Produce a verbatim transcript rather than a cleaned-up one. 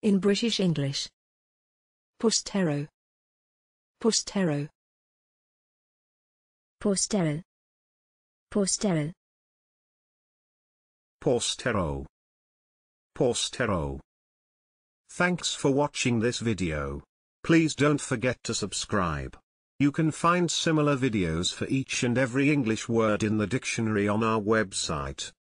In British English. Postero. Postero. Postero. Postero. Postero. Postero. Thanks for watching this video. Please don't forget to subscribe. You can find similar videos for each and every English word in the dictionary on our website.